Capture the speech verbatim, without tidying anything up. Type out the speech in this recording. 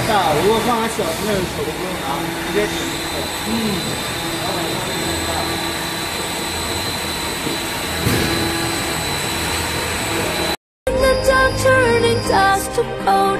大，如果放在小的那种手都不用拿，直接点就可以。嗯。 turning dust to cold.